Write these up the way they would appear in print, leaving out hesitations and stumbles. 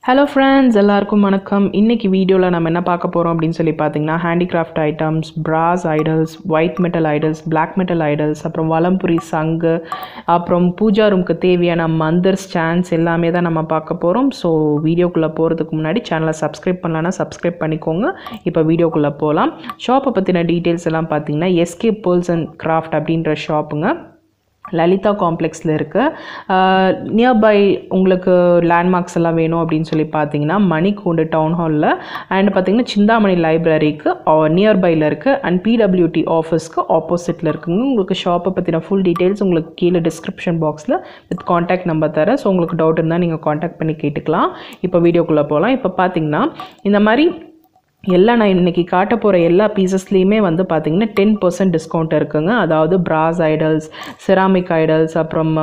Hello friends, எல்லாருக்கும் வணக்கம். இன்னைக்கு வீடியோல நம்ம என்ன பார்க்க போறோம் அப்படினு சொல்லி பாத்தீங்கன்னா handicraft items, brass idols, white metal idols, black metal idols, அப்புறம் வலம்புரி சங்கு, அப்புறம் பூஜா ரூமுக்கு தேவையான மந்தர் ஸ்டாண்ட்ஸ் எல்லாமே தான் நம்ம பார்க்க போறோம். சோ வீடியோக்குள்ள போறதுக்கு முன்னாடி சேனலை சப்ஸ்கிரைப் பண்ணலனா சப்ஸ்கிரைப் பண்ணிக்கோங்க. இப்போ வீடியோக்குள்ள போலாம். ஷாப்பை பத்தின டீடைல்ஸ் எல்லாம் பாத்தீங்கன்னா SK Pearls and Craft அப்படிங்கற ஷாப்புங்க. லலிதா காம்ப்ளெக்ஸில் இருக்குது. நியர்பை உங்களுக்கு லேண்ட்மார்க்ஸ் எல்லாம் வேணும் அப்படின்னு சொல்லி பார்த்தீங்கன்னா மணிக்கூண்டு டவுன் ஹாலில் அண்ட் பார்த்தீங்கன்னா சிந்தாமணி லைப்ரரிக்கு நியர்பையில் இருக்குது அண்ட் PWT ஆஃபீஸ்க்கு ஆப்போசிட்டில் இருக்குங்க. உங்களுக்கு ஷாப்பை பற்றின ஃபுல் டீட்டெயில்ஸ் உங்களுக்கு கீழே டிஸ்கிரிப்ஷன் பாக்ஸில் வித் காண்டாக்ட் நம்பர் தரேன். ஸோ உங்களுக்கு டவுட் இருந்தால் நீங்கள் காண்டாக்ட் பண்ணி கேட்டுக்கலாம். இப்போ வீடியோக்குள்ளே போகலாம். இப்போ பார்த்தீங்கன்னா இந்த மாதிரி நான் இன்றைக்கி காட்ட போகிற எல்லா பீசஸ்லேயுமே வந்து பார்த்திங்கன்னா 10% டிஸ்கவுண்ட் இருக்குங்க. அதாவது பிராஸ் ஐடல்ஸ், செராமிக் ஐடல்ஸ், அப்புறம்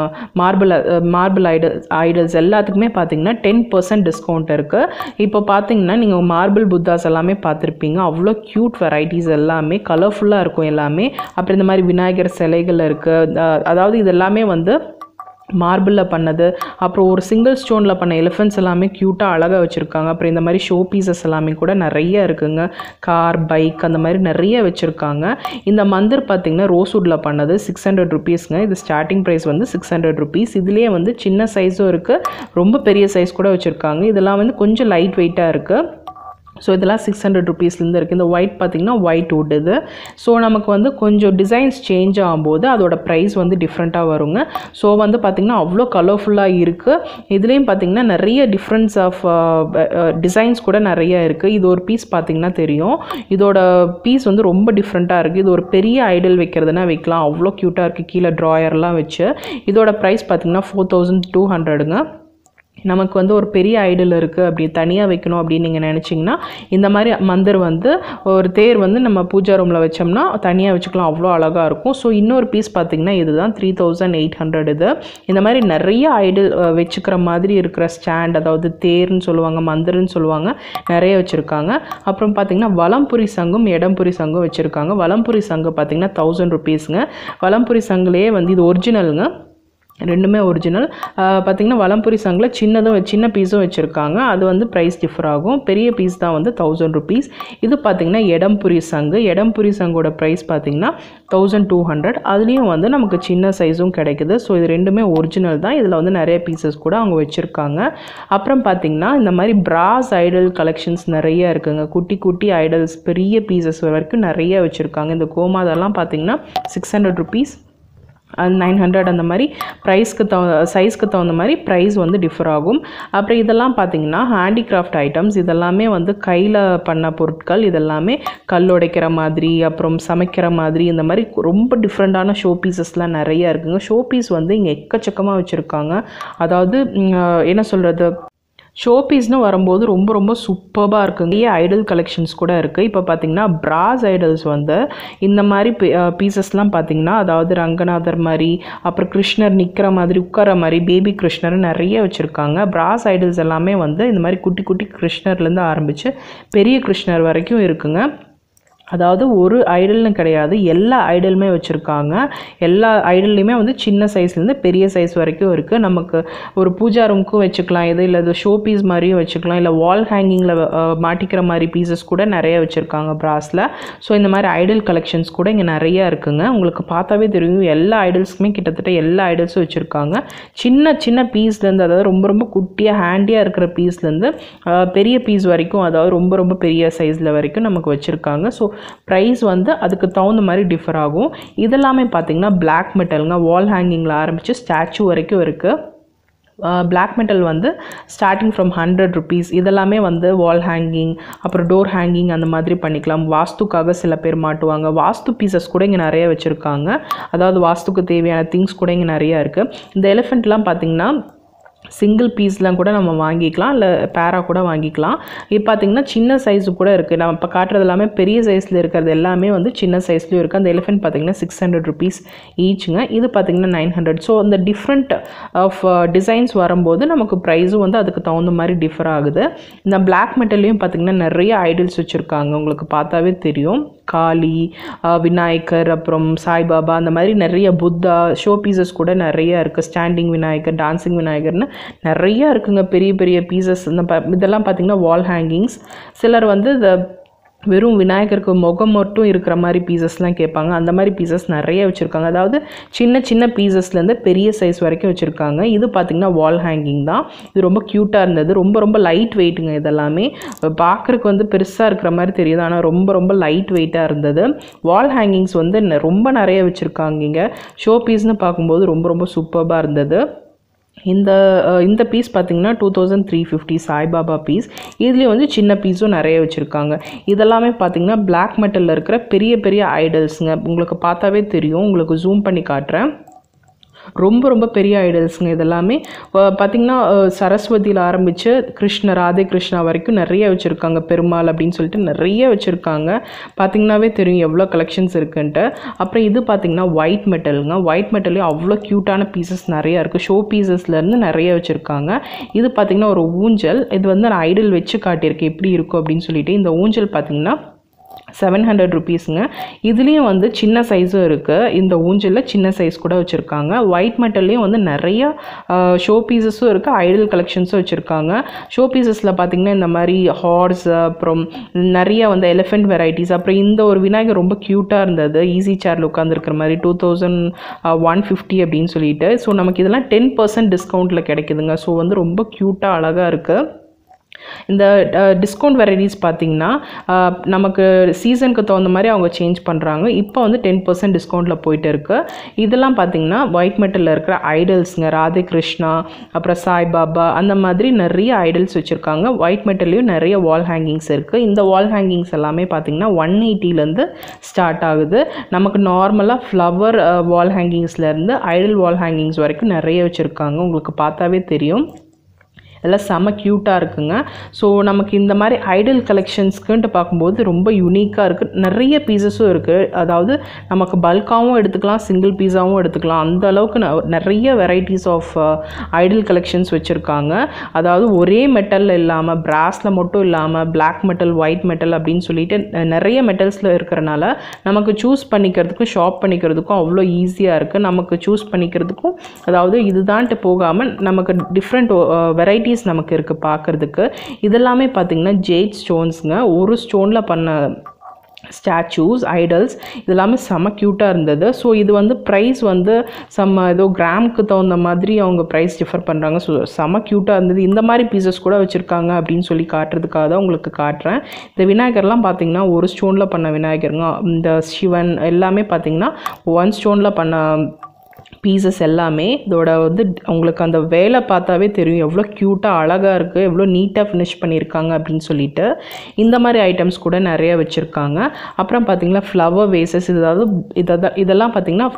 மார்பிள் ஐடல்ஸ் எல்லாத்துக்குமே பார்த்திங்கன்னா 10% டிஸ்கவுண்ட் இருக்குது. இப்போ பார்த்திங்கன்னா நீங்கள் மார்பிள் புத்தாஸ் எல்லாமே பார்த்துருப்பீங்க. அவ்வளோ க்யூட் வெரைட்டிஸ் எல்லாமே கலர்ஃபுல்லாக இருக்கும் எல்லாமே. அப்புறம் இந்த மாதிரி விநாயகர் சிலைகள் இருக்குது. அதாவது இது எல்லாமே வந்து மார்பிளில் பண்ணது. அப்புறம் ஒரு சிங்கிள் ஸ்டோனில் பண்ண எலிஃபென்ட்ஸ் எல்லாமே க்யூட்டாக அழகாக வச்சுருக்காங்க. அப்புறம் இந்த மாதிரி ஷோ பீசஸ் எல்லாமே கூட நிறைய இருக்குங்க. கார், பைக் அந்த மாதிரி நிறைய வச்சுருக்காங்க. இந்த மந்தர் பார்த்திங்கன்னா ரோஸ்வுட்டில் பண்ணது 600 ருபீஸ்ங்க. இது ஸ்டார்டிங் ப்ரைஸ் வந்து 600 ருபீஸ். இதுலேயே வந்து சின்ன சைஸும் இருக்குது, ரொம்ப பெரிய சைஸ் கூட வச்சுருக்காங்க. இதெல்லாம் வந்து கொஞ்சம் லைட் வெயிட்டாக இருக்குது. ஸோ இதெல்லாம் 600 ருபீஸ்லேருந்து இருக்குது. இந்த ஒயிட் பார்த்திங்கன்னா ஒயிட் வுட் இது. ஸோ நமக்கு வந்து கொஞ்சம் டிசைன்ஸ் சேஞ்ச் ஆகும்போது அதோட ப்ரைஸ் வந்து டிஃப்ரெண்ட்டாக வருங்க. ஸோ வந்து பார்த்திங்கன்னா அவ்வளோ கலர்ஃபுல்லாக இருக்குது. இதுலேயும் பார்த்திங்கன்னா நிறைய டிஃப்ரென்ஸ் ஆஃப் டிசைன்ஸ் கூட நிறைய இருக்குது. இது ஒரு பீஸ் பார்த்திங்கன்னா தெரியும். இதோட பீஸ் வந்து ரொம்ப டிஃப்ரெண்ட்டாக இருக்குது. இது ஒரு பெரிய ஐடல் வைக்கிறதுனா வைக்கலாம். அவ்வளோ க்யூட்டாக இருக்குது. கீழே ட்ராயர்லாம் வச்சு. இதோட ப்ரைஸ் பார்த்திங்கன்னா 4200ங்க. நமக்கு வந்து ஒரு பெரிய ஐடல் இருக்குது அப்படி தனியாக வைக்கணும் அப்படின்னு நீங்கள் நினச்சிங்கன்னா இந்த மாதிரி மந்தர் வந்து ஒரு தேர் வந்து நம்ம பூஜா ரூமில் வச்சோம்னா தனியாக வச்சுக்கலாம். அவ்வளோ அழகாக இருக்கும். ஸோ இன்னொரு பீஸ் பார்த்திங்கன்னா இதுதான் 3800 இது. இந்த மாதிரி நிறைய ஐடல் வச்சுக்கிற மாதிரி இருக்கிற ஸ்டாண்ட், அதாவது தேர்ன்னு சொல்லுவாங்க, மந்தர்ன்னு சொல்லுவாங்க, நிறைய வச்சுருக்காங்க. அப்புறம் பார்த்திங்கன்னா வலம்புரி சங்கும் இடம்புரி சங்கும் வச்சுருக்காங்க. வலம்புரி சங்கு பார்த்திங்கன்னா 1000 ருபீஸுங்க. வலம்புரி சங்குலேயே வந்து இது ஒரிஜினலுங்க, ரெண்டுமே ஒரிஜினல். பார்த்திங்கன்னா வலம்புரி சங்கில் சின்ன பீஸும் வச்சுருக்காங்க. அது வந்து ப்ரைஸ் டிஃபர் ஆகும். பெரிய பீஸ் தான் வந்து 1000 ருபீஸ். இது பார்த்திங்கன்னா இடம்புரி சங்கு. இடம்புரி சங்கோட ப்ரைஸ் பார்த்திங்கன்னா 1200. அதுலேயும் வந்து நமக்கு சின்ன சைஸும் கிடைக்குது. ஸோ இது ரெண்டுமே ஒரிஜினல் தான். இதில் வந்து நிறைய பீசஸ் கூட அவங்க வச்சுருக்காங்க. அப்புறம் பார்த்திங்கன்னா இந்த மாதிரி பிராஸ் ஐடல் கலெக்ஷன்ஸ் நிறைய இருக்குங்க. குட்டி குட்டி ஐடல்ஸ் பெரிய பீசஸ் வரைக்கும் நிறைய வச்சுருக்காங்க. இந்த கோமாதெல்லாம் பார்த்திங்கன்னா 600 ருபீஸ், 900 அந்த மாதிரி சைஸ்க்கு தகுந்த மாதிரி ப்ரைஸ் வந்து டிஃபர் ஆகும். அப்புறம் இதெல்லாம் பார்த்திங்கன்னா ஹேண்டிகிராஃப்ட் ஐட்டம்ஸ். இதெல்லாமே வந்து கையில் பண்ண பொருட்கள். இதெல்லாமே கல் உடைக்கிற மாதிரி, அப்புறம் சமைக்கிற மாதிரி, இந்த மாதிரி ரொம்ப டிஃப்ரெண்ட்டான ஷோ பீசஸ்லாம் நிறைய இருக்குங்க. ஷோ பீஸ் வந்து இங்கே எக்கச்சக்கமாக வச்சுருக்காங்க. அதாவது என்ன சொல்கிறது, ஷோ பீஸ்னு வரும்போது ரொம்ப ரொம்ப சூப்பராக இருக்குங்க. நிறைய ஐடல் கலெக்ஷன்ஸ் கூட இருக்குது. இப்போ பார்த்திங்கன்னா பிராஸ் ஐடல்ஸ் வந்து இந்த மாதிரி பீசஸ்லாம் பார்த்திங்கன்னா அதாவது ரங்கநாதர் மாதிரி, அப்புறம் கிருஷ்ணர் நிற்கிற மாதிரி, உட்கார மாதிரி, பேபி கிருஷ்ணர் நிறைய வச்சுருக்காங்க. பிராஸ் ஐடல்ஸ் எல்லாமே வந்து இந்த மாதிரி குட்டி குட்டி கிருஷ்ணர்லேருந்து ஆரம்பித்து பெரிய கிருஷ்ணர் வரைக்கும் இருக்குங்க. அதாவது ஒரு ஐடல்னு கிடையாது, எல்லா ஐடலுமே வச்சுருக்காங்க. எல்லா ஐடல்லையுமே வந்து சின்ன சைஸ்லேருந்து பெரிய சைஸ் வரைக்கும் இருக்குது. நமக்கு ஒரு பூஜா ரூமுக்கும் வச்சுக்கலாம், இல்லை இது ஷோ பீஸ் மாதிரியும் வச்சுக்கலாம், இல்லை வால் ஹேங்கிங்கில் மாட்டிக்கிற மாதிரி பீசஸ் கூட நிறைய வச்சுருக்காங்க பிராஸில். ஸோ இந்த மாதிரி ஐடல் கலெக்ஷன்ஸ் கூட இங்கே நிறையா இருக்குங்க. உங்களுக்கு பார்த்தாவே தெரியும் எல்லா ஐடல்ஸுக்குமே கிட்டத்தட்ட எல்லா ஐடல்ஸும் வச்சுருக்காங்க. சின்ன சின்ன பீஸ்லேருந்து, அதாவது ரொம்ப ரொம்ப குட்டியாக ஹேண்டியாக இருக்கிற பீஸ்லேருந்து பெரிய பீஸ் வரைக்கும், அதாவது ரொம்ப ரொம்ப பெரிய சைஸில் வரைக்கும் நமக்கு வச்சுருக்காங்க. ஸோ ப்ரைஸ் வந்து அதுக்கு தகுந்த மாதிரி டிஃபர் ஆகும். இதெல்லாமே பார்த்திங்கன்னா பிளாக் மெட்டலுங்க. வால் ஹேங்கிங்கில் ஆரம்பித்து ஸ்டாச்சு வரைக்கும் இருக்குது. பிளாக் மெட்டல் வந்து ஸ்டார்டிங் ஃப்ரம் 100 ருபீஸ். இதெல்லாமே வந்து வால் ஹேங்கிங், அப்புறம் டோர் ஹேங்கிங் அந்த மாதிரி பண்ணிக்கலாம். வாஸ்துக்காக சில பேர் மாட்டுவாங்க. வாஸ்து பீசஸ் கூட இங்கே நிறைய வச்சுருக்காங்க. அதாவது வாஸ்துக்கு தேவையான திங்ஸ் கூட இங்கே நிறையா இருக்குது. இந்த எலிஃபெண்ட்லாம் பார்த்திங்கன்னா சிங்கிள் பீஸ்லாம் கூட நம்ம வாங்கிக்கலாம், இல்லை பேரா கூட வாங்கிக்கலாம். இப்போ பார்த்திங்கன்னா சின்ன சைஸு கூட இருக்குது. நம்ம இப்போ காட்டுறது எல்லாமே பெரிய சைஸில் இருக்கிறது எல்லாமே வந்து சின்ன சைஸ்லேயும் இருக்குது. அந்த எலிஃபெண்ட் பார்த்திங்கன்னா 600 ருபீஸ் ஈச்சுங்க. இது பார்த்திங்கன்னா 900. ஸோ அந்த டிஃப்ரெண்ட் ஆஃப் டிசைன்ஸ் வரும்போது நமக்கு ப்ரைஸும் வந்து அதுக்கு தகுந்த மாதிரி டிஃபர் ஆகுது. இந்த பிளாக் மெட்டல்லையும் பார்த்திங்கன்னா நிறைய ஐடல்ஸ் வச்சுருக்காங்க. உங்களுக்கு பார்த்தாவே தெரியும். காளி, விநாயகர், அப்புறம் சாய்பாபா, அந்த மாதிரி நிறைய புத்தா ஷோ பீசஸ் கூட நிறைய இருக்குது. ஸ்டாண்டிங் விநாயகர், டான்சிங் விநாயகர்னு நிறைய இருக்குங்க பெரிய பெரிய பீசஸ். இதெல்லாம் பார்த்திங்கன்னா வால் ஹேங்கிங்ஸ். சிலர் வந்து இந்த வெறும் விநாயகருக்கு முகம் மட்டும் இருக்கிற மாதிரி பீசஸ்லாம் கேட்பாங்க. அந்த மாதிரி பீசஸ் நிறைய வச்சுருக்காங்க. அதாவது சின்ன சின்ன பீசஸ்லேருந்து பெரிய சைஸ் வரைக்கும் வச்சுருக்காங்க. இது பார்த்திங்கன்னா வால் ஹேங்கிங் தான். இது ரொம்ப க்யூட்டாக இருந்தது. ரொம்ப ரொம்ப லைட் வெயிட்டுங்க. இதெல்லாமே பார்க்குறதுக்கு வந்து பெருசாக இருக்கிற மாதிரி தெரியுது, ஆனால் ரொம்ப ரொம்ப லைட் வெயிட்டாக இருந்தது. வால் ஹேங்கிங்ஸ் வந்து ரொம்ப நிறைய வச்சுருக்காங்க. இங்கே ஷோ பீஸ்னு பார்க்கும்போது ரொம்ப ரொம்ப சூப்பராக இருந்தது. இந்த பீஸ் பார்த்திங்கன்னா 2350 சாய்பாபா பீஸ். இதுலேயும் வந்து சின்ன பீஸும் நிறைய வச்சுருக்காங்க. இதெல்லாமே பார்த்திங்கன்னா பிளாக் மெட்டலில் இருக்கிற பெரிய பெரிய ஐடல்ஸுங்க. உங்களுக்கு பார்த்தாவே தெரியும், உங்களுக்கு ஜூம் பண்ணி காட்டுறேன். ரொம்ப ரொம்ப பெரிய ஐடல்ஸுங்க. இதெல்லாமே பார்த்திங்கன்னா சரஸ்வதியில் ஆரம்பித்து ராதே கிருஷ்ணா வரைக்கும் நிறைய வச்சுருக்காங்க. பெருமாள் அப்படின்னு சொல்லிட்டு நிறைய வச்சுருக்காங்க. பார்த்திங்கனாவே தெரியும் எவ்வளோ கலெக்ஷன்ஸ் இருக்குன்ட்டு. அப்புறம் இது பார்த்திங்கன்னா ஒயிட் மெட்டலுங்க. ஒயிட் மெட்டல்லையும் அவ்வளோ க்யூட்டான பீசஸ் நிறையா இருக்குது. ஷோ பீசஸ்லேருந்து நிறைய வச்சுருக்காங்க. இது பார்த்திங்கன்னா ஒரு ஊஞ்சல். இது வந்து நான் ஐடல் வச்சு காட்டியிருக்கேன் எப்படி இருக்கும் அப்படின்னு சொல்லிட்டு. இந்த ஊஞ்சல் பார்த்திங்கன்னா 700 ருபீஸுங்க. இதுலேயும் வந்து சின்ன சைஸும் இருக்குது. இந்த ஊஞ்சலில் சின்ன சைஸ் கூட வச்சுருக்காங்க. ஒயிட் மெட்டல்லையும் வந்து நிறைய ஷோ பீசஸும் இருக்குது, ஐடல் கலெக்ஷன்ஸும் வச்சுருக்காங்க. ஷோ பீசஸில் பார்த்திங்கன்னா இந்த மாதிரி ஹார்ஸ், அப்புறம் நிறைய வந்து எலிஃபெண்ட் வெரைட்டிஸ். அப்புறம் இந்த ஒரு விநாயகர் ரொம்ப க்யூட்டாக இருந்தது, ஈஸி சேரில் உட்காந்துருக்கிற மாதிரி 2150 அப்படின்னு சொல்லிட்டு. ஸோ நமக்கு இதெல்லாம் 10% டிஸ்கவுண்ட்டில் கிடைக்குதுங்க. ஸோ வந்து ரொம்ப க்யூட்டாக அழகாக இருக்குது. இந்த டிஸ்கவுண்ட் வெரைட்டிஸ் பார்த்திங்கன்னா நமக்கு சீசனுக்கு தகுந்த மாதிரி அவங்க சேஞ்ச் பண்ணுறாங்க. இப்போ வந்து 10% டிஸ்கவுண்ட்டில் போயிட்டு இருக்குது. இதெல்லாம் பார்த்திங்கன்னா ஒயிட் மெட்டலில் இருக்கிற ஐடல்ஸுங்க. ராதே கிருஷ்ணா, அப்புறம் சாய்பாபா, அந்த மாதிரி நிறைய ஐடல்ஸ் வச்சுருக்காங்க. ஒயிட் மெட்டல்லையும் நிறைய வால் ஹேங்கிங்ஸ் இருக்குது. இந்த வால் ஹேங்கிங்ஸ் எல்லாமே பார்த்திங்கன்னா 180லேருந்து ஸ்டார்ட் ஆகுது. நமக்கு நார்மலாக ஃப்ளவர் வால் ஹேங்கிங்ஸ்லேருந்து ஐடல் வால் ஹேங்கிங்ஸ் வரைக்கும் நிறைய வச்சுருக்காங்க. உங்களுக்கு பார்த்தாவே தெரியும், எல்லாம் செம்ம க்யூட்டாக இருக்குங்க. ஸோ நமக்கு இந்த மாதிரி ஐடல் கலெக்ஷன்ஸ்க்குன்ட்டு பார்க்கும்போது ரொம்ப யூனிக்காக இருக்குது. நிறைய பீசஸும் இருக்குது. அதாவது நமக்கு பல்காகவும் எடுத்துக்கலாம், சிங்கிள் பீஸாகவும் எடுத்துக்கலாம். அந்த அளவுக்கு நிறைய வெரைட்டிஸ் ஆஃப் ஐடல் கலெக்ஷன்ஸ் வச்சுருக்காங்க. அதாவது ஒரே மெட்டலில் இல்லாமல், பிராஸில் மட்டும் இல்லாமல், பிளாக் மெட்டல், ஒயிட் மெட்டல் அப்படின்னு சொல்லிட்டு நிறைய மெட்டல்ஸில் இருக்கிறனால நமக்கு சூஸ் பண்ணிக்கிறதுக்கும் ஷாப் பண்ணிக்கிறதுக்கும் அவ்வளோ ஈஸியாக இருக்குது. நமக்கு சூஸ் பண்ணிக்கிறதுக்கும், அதாவது இதுதான்ட்டு போகாமல் நமக்கு டிஃப்ரெண்ட் வெரைட்டி நமக்கு இருக்குது பார்க்குறதுக்கு. இதெல்லாமே பார்த்திங்கன்னா ஜேட் ஸ்டோன்ஸுங்க. ஒரு ஸ்டோனில் பண்ண ஸ்டாச்சூஸ், ஐடல்ஸ், இதெல்லாமே செம்ம க்யூட்டாக இருந்தது. ஸோ இது வந்து ப்ரைஸ் வந்து ஏதோ கிராமுக்கு தகுந்த மாதிரி அவங்க ப்ரைஸ் டிஃபர் பண்ணுறாங்க. ஸோ செம்ம க்யூட்டாக இருந்தது. இந்த மாதிரி பீசஸ் கூட வச்சுருக்காங்க அப்படின்னு சொல்லி காட்டுறதுக்காக தான் உங்களுக்கு காட்டுறேன். இந்த விநாயகர்லாம் பார்த்திங்கன்னா ஒரு ஸ்டோனில் பண்ண விநாயகருங்க. இந்த சிவன் எல்லாமே பார்த்திங்கன்னா 1 ஸ்டோனில் பண்ண பீசஸ் எல்லாமே. இதோட வந்து உங்களுக்கு அந்த வேலை பார்த்தாவே தெரியும் எவ்வளோ க்யூட்டாக அழகாக இருக்குது, எவ்வளோ நீட்டாக ஃபினிஷ் பண்ணியிருக்காங்க அப்படின்னு சொல்லிட்டு. இந்த மாதிரி ஐட்டம்ஸ் கூட நிறைய வச்சுருக்காங்க. அப்புறம் பார்த்திங்கன்னா ஃப்ளவர் வேசஸ், இதெல்லாம் பார்த்திங்கன்னா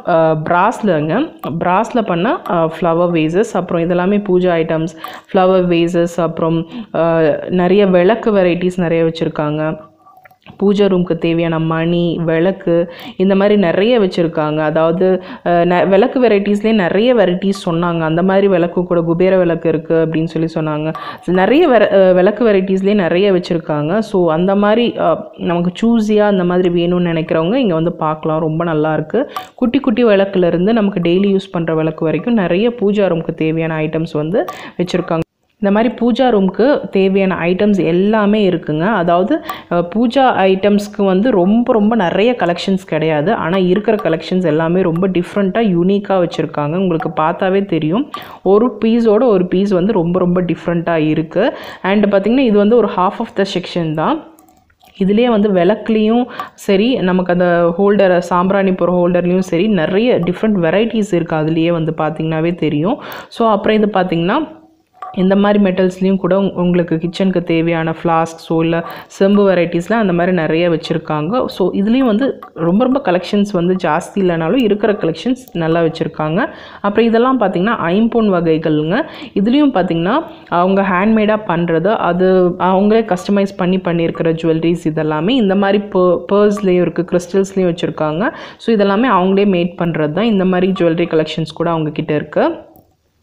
பிராஸில் பண்ண ஃப்ளவர் வேசஸ். அப்புறம் இதெல்லாமே பூஜா ஐட்டம்ஸ், ஃப்ளவர் வேசஸ். அப்புறம் நிறைய விளக்கு வெரைட்டிஸ் நிறைய வச்சுருக்காங்க. பூஜை ரூமுக்கு தேவையான மணி, விளக்கு, இந்த மாதிரி நிறைய வச்சுருக்காங்க. அதாவது விளக்கு வெரைட்டிஸ்லேயே நிறைய வெரைட்டிஸ் சொன்னாங்க. அந்த மாதிரி விளக்கு கூட குபேர விளக்கு இருக்குது அப்படின்னு சொல்லி சொன்னாங்க. நிறைய விளக்கு வெரைட்டிஸ்லேயே நிறைய வச்சுருக்காங்க. ஸோ அந்த மாதிரி நமக்கு சூஸியாக அந்த மாதிரி வேணும்னு நினைக்கிறவங்க இங்கே வந்து பார்க்கலாம். ரொம்ப நல்லாயிருக்கு. குட்டி குட்டி விளக்குலேருந்து நமக்கு டெய்லி யூஸ் பண்ணுற விளக்கு வரைக்கும் நிறைய பூஜா ரூமுக்கு தேவையான ஐட்டம்ஸ் வந்து வச்சுருக்காங்க. இந்த மாதிரி பூஜா ரூமுக்கு தேவையான ஐட்டம்ஸ் எல்லாமே இருக்குங்க. அதாவது பூஜா ஐட்டம்ஸ்க்கு வந்து ரொம்ப ரொம்ப நிறைய கலெக்ஷன்ஸ் கிடையாது, ஆனால் இருக்கிற கலெக்ஷன்ஸ் எல்லாமே ரொம்ப டிஃப்ரெண்ட்டாக யூனிக்காக வச்சுருக்காங்க. உங்களுக்கு பார்த்தாவே தெரியும், ஒரு பீஸோட ஒரு பீஸ் வந்து ரொம்ப ரொம்ப டிஃப்ரெண்ட்டாக இருக்குது. அண்ட் பார்த்திங்கன்னா இது வந்து ஒரு ஹாஃப் ஆஃப் த செக்ஷன் தான். இதுலேயே வந்து விளக்குலேயும் சரி, நமக்கு அந்த ஹோல்டர், சாம்பிராணி போகிற ஹோல்டர்லேயும் சரி, நிறைய டிஃப்ரெண்ட் வெரைட்டிஸ் இருக்குது. அதுலேயே வந்து பார்த்திங்கனாவே தெரியும். ஸோ அப்புறம் இது பார்த்திங்கன்னா இந்த மாதிரி மெட்டல்ஸ்லேயும் கூட உங்களுக்கு கிச்சனுக்கு தேவையான ஃப்ளாஸ்க்ஸோ இல்லை செம்பு வெரைட்டிஸ்லாம் அந்த மாதிரி நிறைய வச்சுருக்காங்க. ஸோ இதுலேயும் வந்து ரொம்ப ரொம்ப கலெக்ஷன்ஸ் வந்து ஜாஸ்தி இல்லைனாலும் இருக்கிற கலெக்ஷன்ஸ் நல்லா வச்சுருக்காங்க. அப்புறம் இதெல்லாம் பார்த்திங்கன்னா ஐம்பொன் வகைகள்ங்க. இதுலேயும் பார்த்திங்கன்னா அவங்க ஹேண்ட்மேடாக பண்ணுறது, அது அவங்களே கஸ்டமைஸ் பண்ணியிருக்கிற ஜுவல்லரிஸ் இதெல்லாமே. இந்த மாதிரி பர்ஸ்லேயும் இருக்குது, கிறிஸ்டல்ஸ்லேயும் வச்சுருக்காங்க. ஸோ இதெல்லாமே அவங்களே மேட் பண்ணுறது தான். இந்த மாதிரி ஜுவல்லரி கலெக்ஷன்ஸ் கூட அவங்கக்கிட்ட இருக்குது.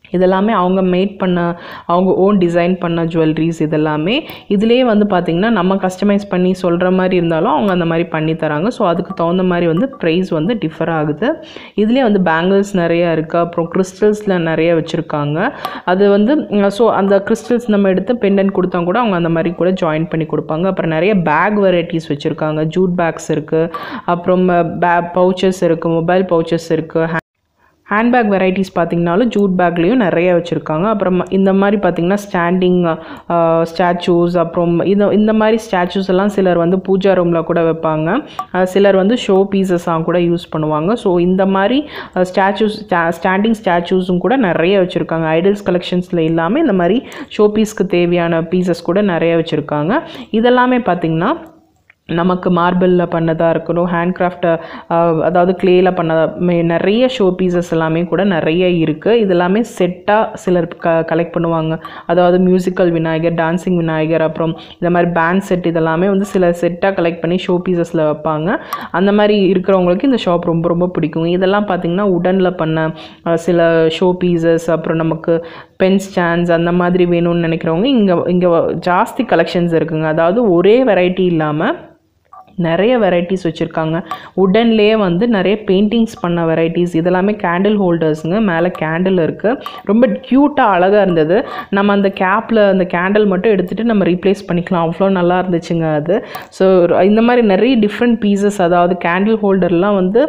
இதெல்லாமே அவங்க மேட் பண்ண அவங்க ஓன் டிசைன் பண்ண ஜுவல்லரிஸ் இதெல்லாமே இதிலே வந்து பார்த்திங்கன்னா நம்ம கஸ்டமைஸ் பண்ணி சொல்கிற மாதிரி இருந்தாலும் அவங்க அந்த மாதிரி பண்ணி தராங்க. ஸோ அதுக்கு தகுந்த மாதிரி வந்து ப்ரைஸ் வந்து டிஃபர் ஆகுது. இதுலேயே வந்து பேங்கிள்ஸ் நிறையா இருக்குது, அப்புறம் கிறிஸ்டல்ஸில் நிறைய வச்சுருக்காங்க. அது வந்து ஸோ அந்த கிறிஸ்டல்ஸ் நம்ம எடுத்து பெண்டன்ட் கொடுத்தா கூட அவங்க அந்த மாதிரி கூட ஜாயின் பண்ணி கொடுப்பாங்க. அப்புறம் நிறைய பேக் வெரைட்டிஸ் வச்சுருக்காங்க. ஜூட் பேக்ஸ் இருக்குது, அப்புறம் பவுச்சஸ் இருக்குது, மொபைல் பவுச்சஸ் இருக்குது. ஹேண்ட்பேக் வெரைட்டிஸ் பார்த்திங்கனாலும் ஜூட் பேக்லேயும் நிறைய வச்சுருக்காங்க. அப்புறம் இந்த மாதிரி பார்த்திங்கன்னா ஸ்டாண்டிங் ஸ்டாச்சூஸ், அப்புறம் இந்த மாதிரி ஸ்டாச்சூஸ் எல்லாம் சிலர் வந்து பூஜா ரூமில் கூட வைப்பாங்க, சிலர் வந்து ஷோ பீசஸாக கூட யூஸ் பண்ணுவாங்க. ஸோ இந்த மாதிரி ஸ்டாண்டிங் ஸ்டாச்சூஸும் கூட நிறைய வச்சுருக்காங்க. ஐடல்ஸ் கலெக்ஷன்ஸில் இல்லாமல் இந்த மாதிரி ஷோ பீஸ்க்கு தேவையான பீசஸ் கூட நிறைய வச்சுருக்காங்க. இதெல்லாமே பார்த்திங்கன்னா நமக்கு மார்பிளில் பண்ணதாக இருக்கணும், ஹேண்ட்கிராஃப்டை அதாவது கிளேயில் பண்ண நிறைய ஷோ பீசஸ் எல்லாமே கூட நிறைய இருக்குது. இதெல்லாமே செட்டாக சிலர் கலெக்ட் பண்ணுவாங்க. அதாவது மியூசிக்கல் விநாயகர், டான்ஸிங் விநாயகர், அப்புறம் இந்த மாதிரி பேண்ட் செட் இதெல்லாமே வந்து சில செட்டாக கலெக்ட் பண்ணி ஷோ பீசஸில் வைப்பாங்க. அந்த மாதிரி இருக்கிறவங்களுக்கு இந்த ஷாப் ரொம்ப ரொம்ப பிடிக்கும். இதெல்லாம் பார்த்திங்கன்னா உடனில் பண்ண சில ஷோ பீசஸ், அப்புறம் நமக்கு பென் ஸ்டாண்ட்ஸ் அந்த மாதிரி வேணும்னு நினைக்கிறவங்க இங்கே ஜாஸ்தி கலெக்ஷன்ஸ் இருக்குங்க. அதாவது ஒரே வெரைட்டி இல்லாமல் நிறைய வெரைட்டிஸ் வச்சுருக்காங்க. உடன்லேயே வந்து நிறைய பெயிண்டிங்ஸ் பண்ண வெரைட்டிஸ். இதெல்லாமே கேண்டில் ஹோல்டர்ஸுங்க. மேலே கேண்டில் இருக்குது, ரொம்ப க்யூட்டாக அழகாக இருந்தது. நம்ம அந்த கேப்பில் அந்த கேண்டில் மட்டும் எடுத்துகிட்டு நம்ம ரீப்ளேஸ் பண்ணிக்கலாம், அவ்வளோ நல்லா இருந்துச்சுங்க அது. ஸோ இந்த மாதிரி நிறைய டிஃப்ரெண்ட் பீசஸ், அதாவது கேண்டில் ஹோல்டர்லாம் வந்து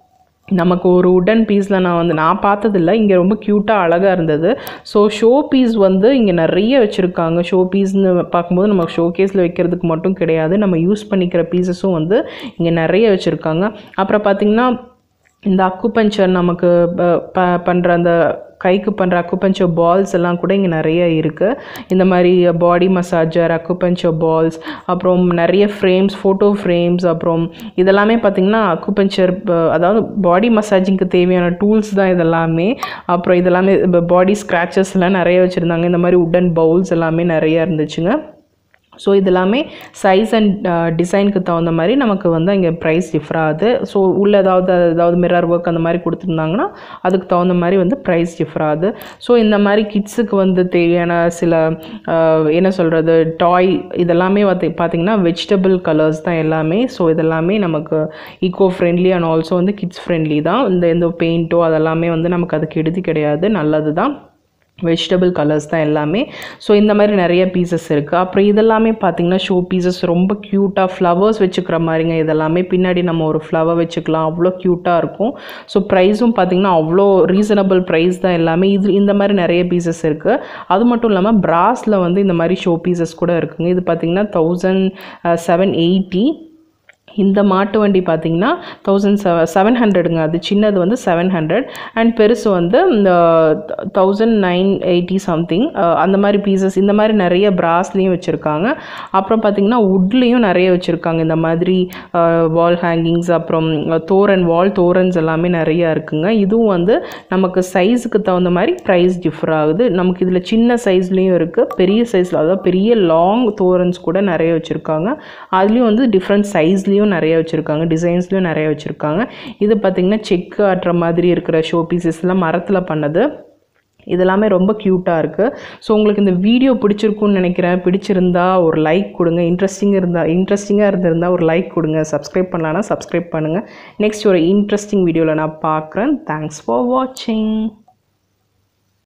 நமக்கு ஒரு உடன் பீஸில் நான் பார்த்ததில்ல, இங்கே ரொம்ப க்யூட்டாக அழகாக இருந்தது. ஸோ ஷோ பீஸ் வந்து இங்கே நிறைய வச்சுருக்காங்க. ஷோ பீஸ்னு பார்க்கும்போது நம்ம ஷோ கேஸில் வைக்கிறதுக்கு மட்டும் கிடையாது, நம்ம யூஸ் பண்ணிக்கிற பீசஸும் வந்து இங்கே நிறைய வச்சுருக்காங்க. அப்புறம் பார்த்திங்கன்னா இந்த அக்குபஞ்சர் நமக்கு பண்ணுற அந்த கைக்கு பண்ணுற அக்குபஞ்சர் பால்ஸ் எல்லாம் கூட இங்கே நிறைய இருக்குது. இந்த மாதிரி பாடி மசாஜர், அக்குபஞ்சர் பால்ஸ், அப்புறம் நிறைய ஃப்ரேம்ஸ், ஃபோட்டோ ஃப்ரேம்ஸ், அப்புறம் இதெல்லாமே பார்த்திங்கன்னா அக்குபஞ்சர் அதாவது பாடி மசாஜிங்க்கு தேவையான டூல்ஸ் தான் இதெல்லாமே. அப்புறம் இதெல்லாமே பாடி ஸ்க்ராச்சஸ்லாம் நிறைய வச்சுருந்தாங்க. இந்த மாதிரி உடன் பவுல்ஸ் எல்லாமே நிறையா இருந்துச்சுங்க. ஸோ இதெல்லாமே சைஸ் அண்ட் டிசைனுக்கு தகுந்த மாதிரி நமக்கு வந்து இங்கே ப்ரைஸ் டிஃபர் ஆகுது. ஸோ உள்ள ஏதாவது மிரர் ஒர்க் அந்த மாதிரி கொடுத்துருந்தாங்கன்னா அதுக்கு தகுந்த மாதிரி வந்து ப்ரைஸ் டிஃபர் ஆகுது. ஸோ இந்த மாதிரி கிட்ஸுக்கு வந்து தேவையான சில என்ன சொல்கிறது டாய் இதெல்லாமே பார்த்திங்கன்னா வெஜிடபிள் கலர்ஸ் தான் எல்லாமே. ஸோ இதெல்லாமே நமக்கு ஈக்கோ ஃப்ரெண்ட்லி அண்ட் ஆல்சோ வந்து கிட்ஸ் ஃப்ரெண்ட்லி தான். இந்த பெயிண்ட்டோ அதெல்லாமே வந்து நமக்கு அதுக்கு கெடுதி கிடையாது, நல்லது தான். வெஜிடபிள் கலர்ஸ் தான் எல்லாமே. ஸோ இந்த மாதிரி நிறைய பீசஸ் இருக்குது. அப்புறம் இதெல்லாமே பார்த்திங்கன்னா ஷோ பீசஸ் ரொம்ப க்யூட்டாக ஃப்ளவர்ஸ் வச்சுக்கிற மாதிரிங்க. இதெல்லாமே பின்னாடி நம்ம ஒரு ஃப்ளவர் வச்சுக்கலாம், அவ்வளோ க்யூட்டாக இருக்கும். ஸோ ப்ரைஸும் பார்த்திங்கன்னா அவ்வளோ ரீசனபிள் ப்ரைஸ் தான் எல்லாமே. இந்த மாதிரி நிறைய பீசஸ் இருக்குது. அது மட்டும் இல்லாமல் பிராஸில் வந்து இந்த மாதிரி ஷோ பீசஸ் கூட இருக்குங்க. இது பார்த்திங்கன்னா 1780. இந்த மாட்டு வண்டி பார்த்திங்கன்னா 1700ங்க. அது சின்னது வந்து 700 அண்ட் பெருசு வந்து இந்த 1980 சம்திங். அந்த மாதிரி பீசஸ் இந்த மாதிரி நிறைய பிராஸ்லேயும் வச்சுருக்காங்க. அப்புறம் பார்த்திங்கன்னா வுட்லேயும் நிறைய வச்சுருக்காங்க. இந்த மாதிரி வால் ஹேங்கிங்ஸ், அப்புறம் வால் தோரன்ஸ் எல்லாமே நிறையா இருக்குங்க. இதுவும் வந்து நமக்கு சைஸுக்கு தகுந்த மாதிரி ப்ரைஸ் டிஃபர் ஆகுது. நமக்கு இதில் சின்ன சைஸ்லேயும் இருக்குது, பெரிய சைஸில் அதாவது பெரிய லாங் தோரன்ஸ் கூட நிறைய வச்சுருக்காங்க. அதுலேயும் வந்து டிஃப்ரெண்ட் சைஸ்லேயும் நிறைய வச்சுருக்காங்க, டிசைன்ஸ்லையும் நிறைய வச்சுருக்காங்க. இது பார்த்திங்கன்னா செக்கு ஆட்டுற மாதிரி இருக்கிற ஷோ பீசஸ்லாம் மரத்தில் பண்ணது. இதெல்லாமே ரொம்ப க்யூட்டாக இருக்குது. ஸோ உங்களுக்கு இந்த வீடியோ பிடிச்சிருக்குன்னு நினைக்கிறேன். பிடிச்சிருந்தா ஒரு லைக் கொடுங்க. இன்ட்ரெஸ்டிங்காக இருந்திருந்தால் ஒரு லைக் கொடுங்க. சப்ஸ்கிரைப் பண்ணலான்னா சப்ஸ்கிரைப் பண்ணுங்கள். நெக்ஸ்ட் ஒரு இன்ட்ரெஸ்டிங் வீடியோவில் நான் பார்க்குறேன். தேங்க்ஸ் ஃபார் வாட்சிங்.